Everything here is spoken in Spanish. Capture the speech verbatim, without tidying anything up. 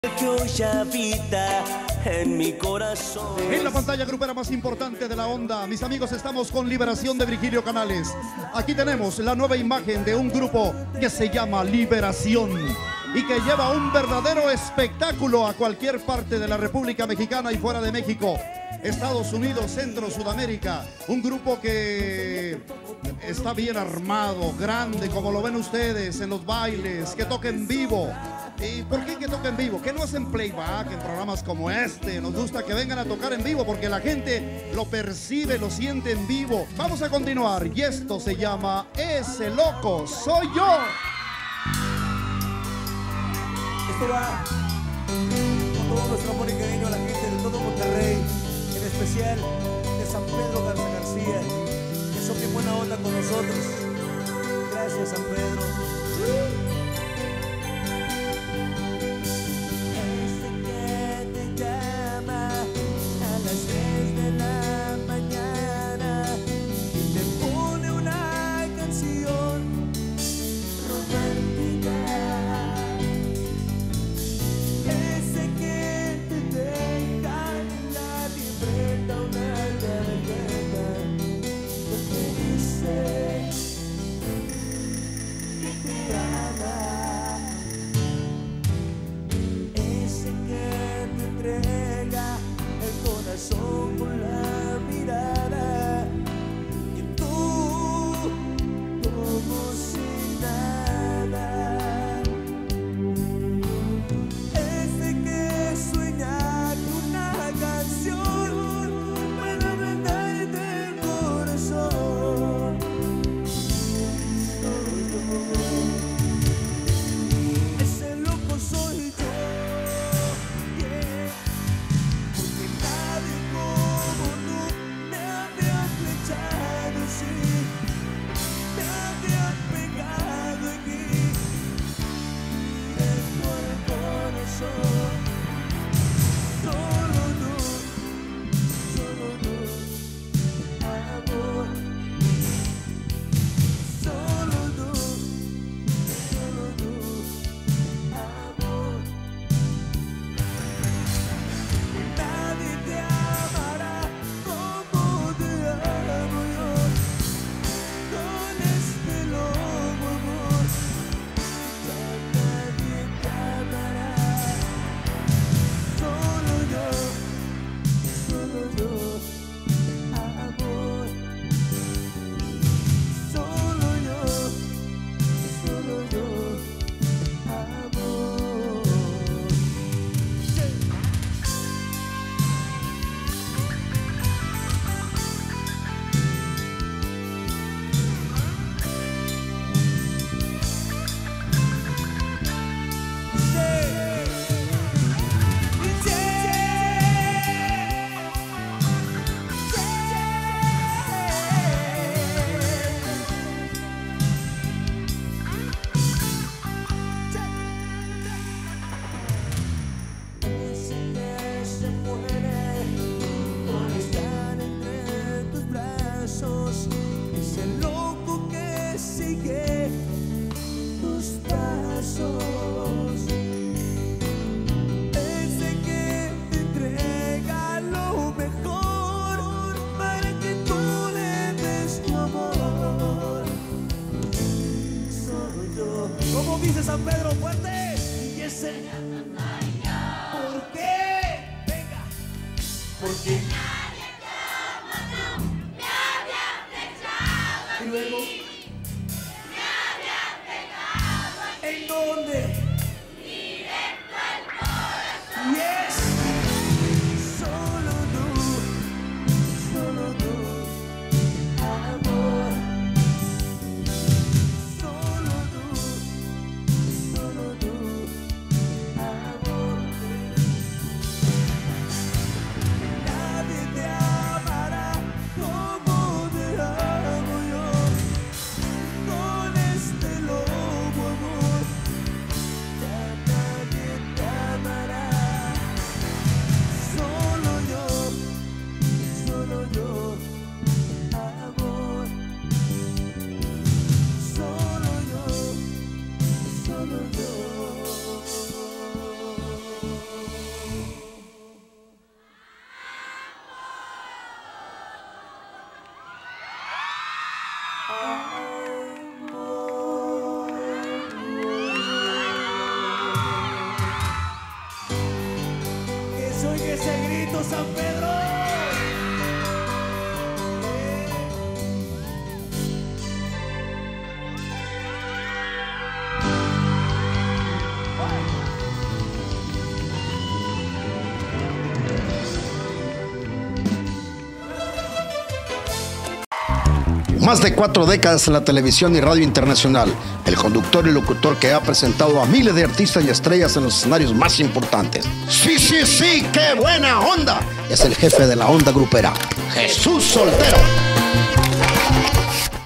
que hoy habita en mi corazón. En la pantalla grupera más importante de la onda, mis amigos, estamos con Liberación de Virgilio Canales. Aquí tenemos la nueva imagen de un grupo que se llama Liberación y que lleva un verdadero espectáculo a cualquier parte de la República Mexicana y fuera de México, Estados Unidos, Centro, Sudamérica. Un grupo que está bien armado, grande, como lo ven ustedes en los bailes, que toca en vivo. ¿Y por qué que toca en vivo? Que no hacen playback en programas como este. Nos gusta que vengan a tocar en vivo porque la gente lo percibe, lo siente en vivo. Vamos a continuar y esto se llama Ese Loco Soy Yo. Esto va con todo nuestro amor y cariño a la gente de todo Monterrey, en especial de San Pedro Garza García, que son bien buena onda con nosotros. Gracias, San Pedro. Con la mirada y tú como si nada, ese que sueña con una canción para brindarte el corazón. Ese loco soy yo. ¿Cómo dice San Pedro fuerte? Y ese ¿por qué? Venga. Porque nadie como tú me había flechado. Y luego Me había pegado. ¿en dónde? Directo al corazón. Yes. Solo tú, solo tú, amor. Solo tú. Bendito San Pedro. Más de cuatro décadas en la televisión y radio internacional, el conductor y locutor que ha presentado a miles de artistas y estrellas en los escenarios más importantes. ¡Sí, sí, sí! ¡Qué buena onda! Es el jefe de la onda grupera, Jesús Soltero.